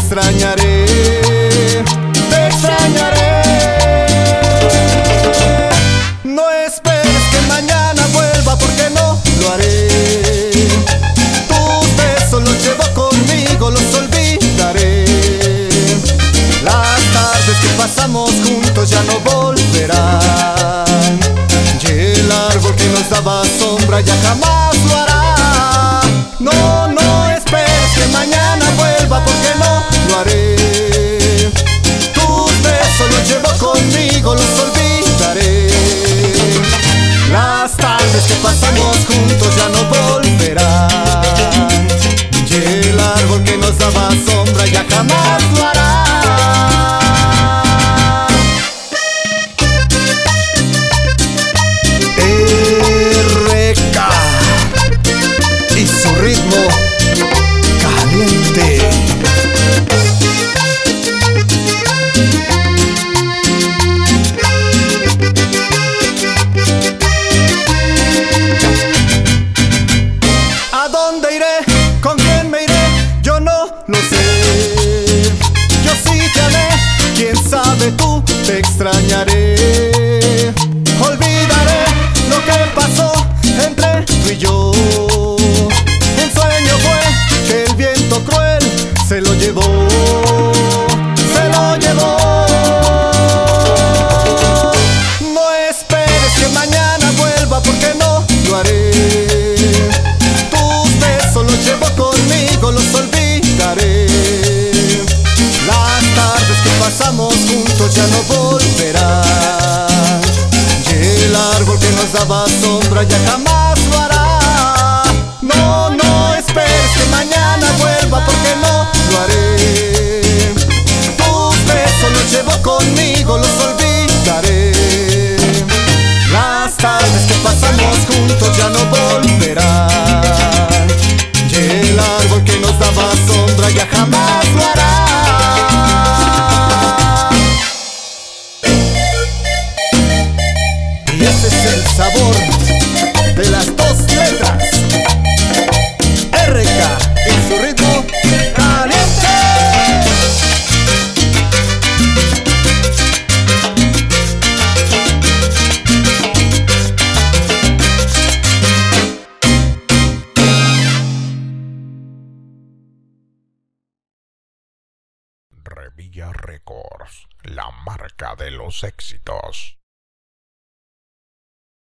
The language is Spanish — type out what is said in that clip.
extrañaré, te extrañaré. No esperes que mañana vuelva porque no lo haré. Tus besos los llevo conmigo, los olvidaré. Las tardes que pasamos juntos ya no volverán. Y el árbol que nos daba sombra ya jamás lo hará. No, no esperes que mañana vuelva porque no lo haré. Tus besos los llevo conmigo, los olvidaré. Las tardes que pasamos juntos ya no volverán. Y el árbol que nos daba sombra ya jamás lo hará. RK y su ritmo caliente. ¿A dónde iré? ¿Con quién me iré? Yo no lo sé. Yo sí te amé, quién sabe tú, te extrañaré. Olvidaré lo que pasó entre tú y yo. Un sueño fue que el viento cruel se lo llevó, se lo llevó. No esperes que mañana vuelva porque no lo haré. Tus besos los llevo conmigo, los olvidaré. Las tardes que pasamos juntos ya no volverán. Y el árbol que nos daba sombra ya jamás lo hará. No, no esperes que mañana vuelva porque no lo haré. Tus besos los llevo conmigo, los olvidaré. Las tardes que pasamos juntos ya no volverán. Y el árbol que nos daba sombra ya jamás lo hará. Y ese es el sabor de las dos letras. RK y su ritmo caliente. Revilla Records, la marca de los éxitos.